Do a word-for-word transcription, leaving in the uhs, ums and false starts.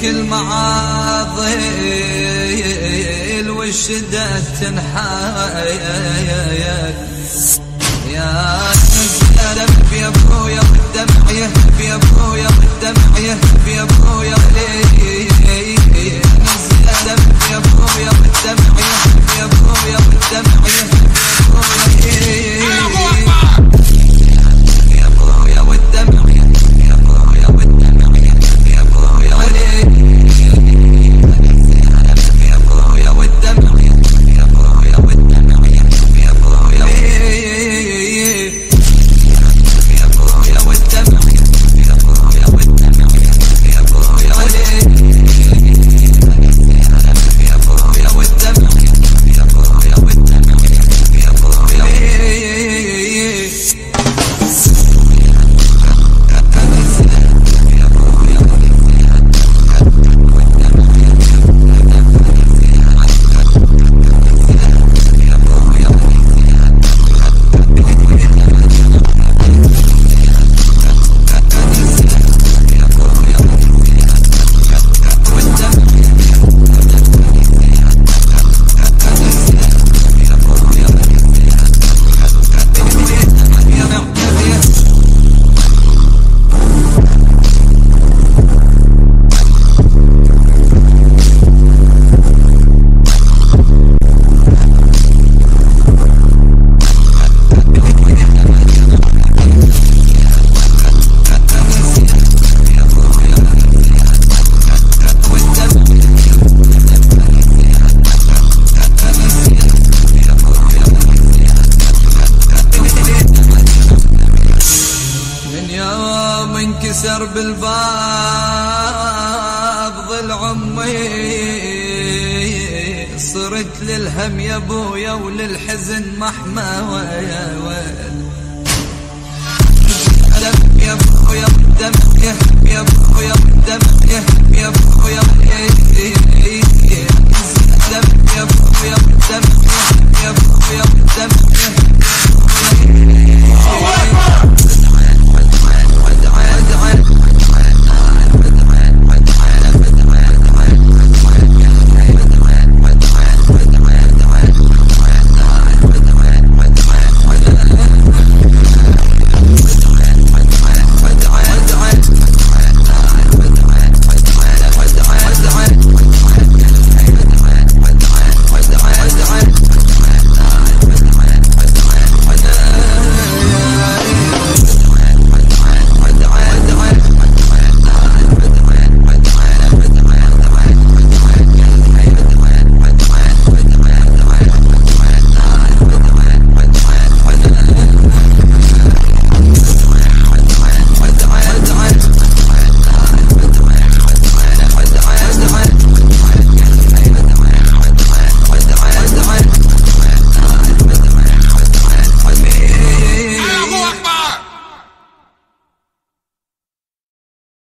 المعاضل والشدة تنحايل يا زلم يا ابويا والدمع يهب يا ابويا والدمع يهب يا ابويا يا زلم يا ابويا والدمع يهب يا ابويا والدمع يهب يا ابويا والدمع يهب يا ابويا والدمع يهب يا ابويا يا ابويا والدمع يهب يا ابويا والدمع يهب يا ابويا يا ابويا والدمع يهب يا ابويا والدمع يهب يا ابويا يا ابويا والدمع يهب يا ابويا والدمع يهب يا ابويا انكسر بالباب ضلع امي صرت للهم يا ابويا وللحزن محمى ويا ويل يا ابويا والدمع يهب يا ابويا والدمع يهب يا ابويا يا ابويا والدمع يهب يا ابويا